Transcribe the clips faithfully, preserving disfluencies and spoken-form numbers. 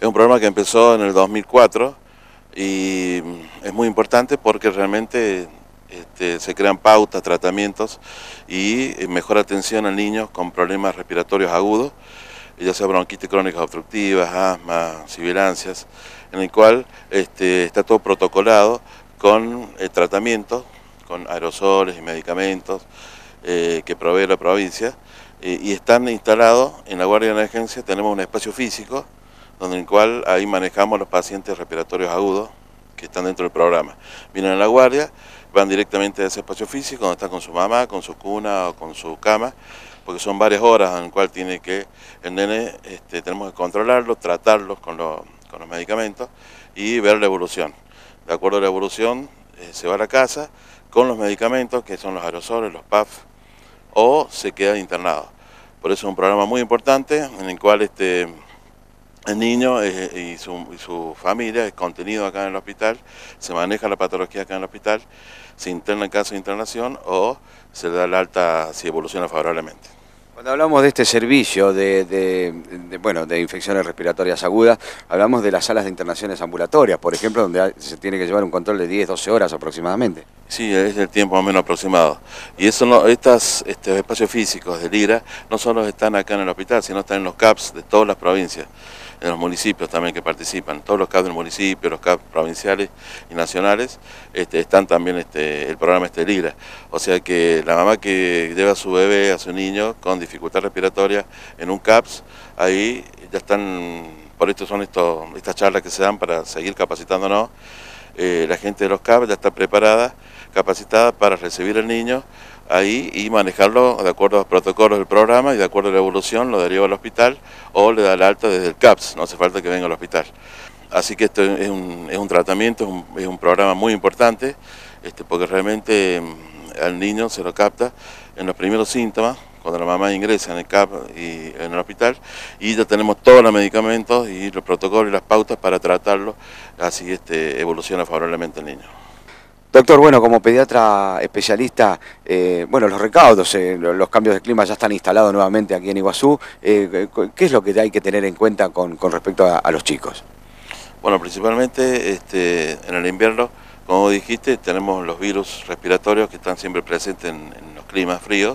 Es un programa que empezó en el dos mil cuatro y es muy importante porque realmente este, se crean pautas, tratamientos y mejor atención a niños con problemas respiratorios agudos, ya sea bronquitis crónicas obstructivas, asma, sibilancias, en el cual este, está todo protocolado con eh, tratamientos, con aerosoles y medicamentos eh, que provee la provincia, eh, y están instalados en la guardia de emergencia. Tenemos un espacio físico donde en el cual ahí manejamos los pacientes respiratorios agudos que están dentro del programa. Vienen a la guardia, van directamente a ese espacio físico donde están con su mamá, con su cuna o con su cama, porque son varias horas en el cual tiene que, el nene, este, tenemos que controlarlo, tratarlos con, lo, con los medicamentos y ver la evolución. De acuerdo a la evolución, eh, se va a la casa con los medicamentos, que son los aerosoles, los P A F, o se queda internado. Por eso es un programa muy importante en el cual este, el niño eh, y, su, y su familia es contenido acá en el hospital, se maneja la patología acá en el hospital, se interna en caso de internación o se da el alta si evoluciona favorablemente. Cuando hablamos de este servicio de, de, de, bueno, de infecciones respiratorias agudas, hablamos de las salas de internaciones ambulatorias, por ejemplo, donde se tiene que llevar un control de diez, doce horas aproximadamente. Sí, es el tiempo más o menos aproximado. Y eso no, estas, estos espacios físicos del I R A no solo están acá en el hospital, sino están en los C A Ps de todas las provincias, en los municipios también que participan, todos los C A Ps del municipio, los C A Ps provinciales y nacionales, este, están también este, el programa este del I R A. O sea que la mamá que lleva a su bebé, a su niño con dificultad respiratoria en un C A P S, ahí ya están, por esto son estos, estas charlas que se dan para seguir capacitándonos. Eh, la gente de los C A P S ya está preparada, capacitada para recibir al niño ahí y manejarlo de acuerdo a los protocolos del programa, y de acuerdo a la evolución lo deriva al hospital o le da el alta desde el C A P S, no hace falta que venga al hospital. Así que esto es un, es un tratamiento, es un, es un programa muy importante, este, porque realmente mmm, al niño se lo capta en los primeros síntomas, cuando la mamá ingresa en el C A P y en el hospital, y ya tenemos todos los medicamentos y los protocolos y las pautas para tratarlo, así este, evoluciona favorablemente el niño. Doctor, bueno, como pediatra especialista, eh, bueno, los recaudos, eh, los cambios de clima ya están instalados nuevamente aquí en Iguazú. Eh, ¿Qué es lo que hay que tener en cuenta con, con respecto a, a los chicos? Bueno, principalmente este, en el invierno, como dijiste, tenemos los virus respiratorios que están siempre presentes en, en los climas fríos.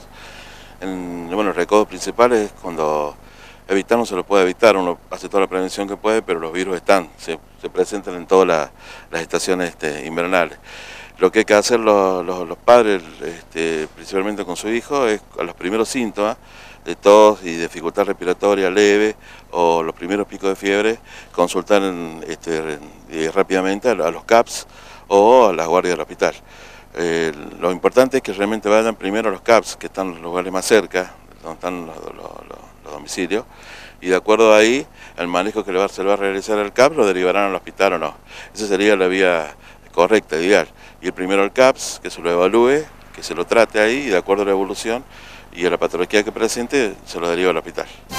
En, bueno, el recaudo principal es cuando evitar no se lo puede evitar, uno hace toda la prevención que puede, pero los virus están, se, se presentan en todas la, las estaciones este, invernales. Lo que hay que hacer los, los, los padres, este, principalmente con su hijo, es a los primeros síntomas de tos y dificultad respiratoria leve o los primeros picos de fiebre, consultar en, este, en, rápidamente a, a los C A P S o a las guardias del hospital. Eh, lo importante es que realmente vayan primero a los C A P S, que están en los lugares más cerca, donde están los, los, los, los domicilios, y de acuerdo a ahí, el manejo que le va, se le va a realizar al C A P S lo derivarán al hospital o no. Esa sería la vía correcta, ideal. Y el primero al C A P S, que se lo evalúe, que se lo trate ahí, y de acuerdo a la evolución y a la patología que presente, se lo deriva al hospital.